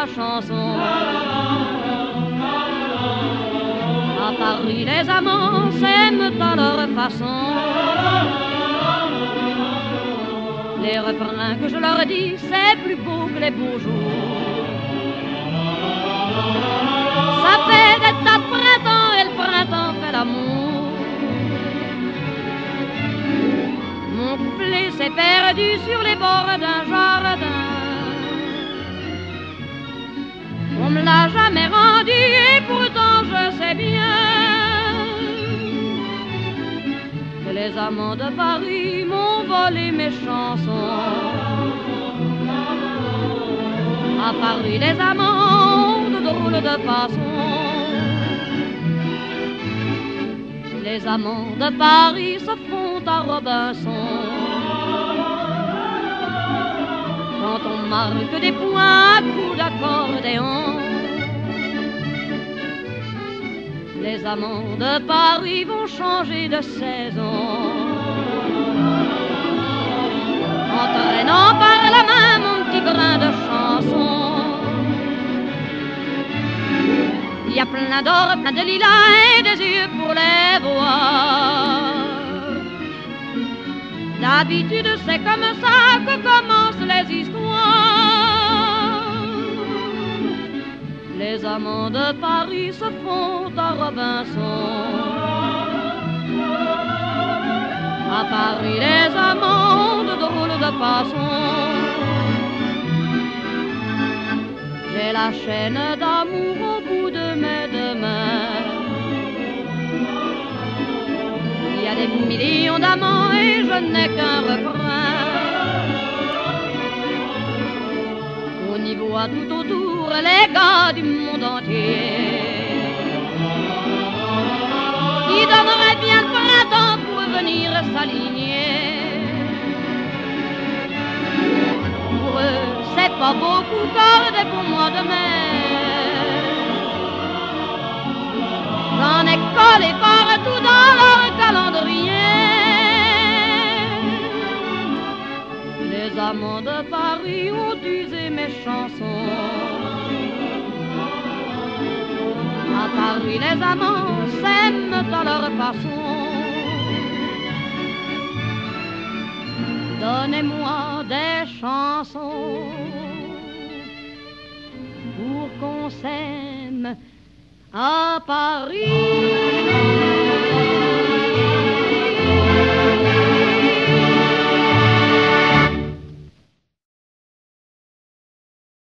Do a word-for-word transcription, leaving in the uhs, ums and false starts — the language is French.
ma chanson. À Paris, les amants s'aiment à leur façon. Les refrains que je leur dis, c'est plus beau que les beaux jours. Ça fait des tas de printemps et le printemps fait l'amour. Mon couplet s'est perdu sur les bords d'un jardin. On me l'a jamais rendu et pourtant je sais bien que les amants de Paris m'ont volé mes chansons. À Paris, les amants ont de drôles de façons. Les amants de Paris se font à Robinson. Quand on marque des points à coups d'accordéon, les amants de Paris vont changer de saison. Entraînant par la main mon petit brin de chanson. Il y a plein d'or, plein de lilas et des yeux pour les voir. D'habitude c'est comme ça que commencent les histoires. Les amants de Paris se font à Robinson. À Paris, les amants ont de drôles de façons. J'ai la chaîne d'amour au bout de mes deux mains. Il y a des millions d'amants et je n'ai qu'un refrain. On y voit tout autour les gars du monde entier qui donneraient bien le printemps pour venir s'aligner. Pour eux, c'est pas beaucoup car des bons mois de mai, j'en ai collé partout dans leur calendrier. Les amants de Paris ont usé mes chansons. À Paris, les amants s'aiment à leur façon. Donnez-moi des chansons pour qu'on s'aime à Paris.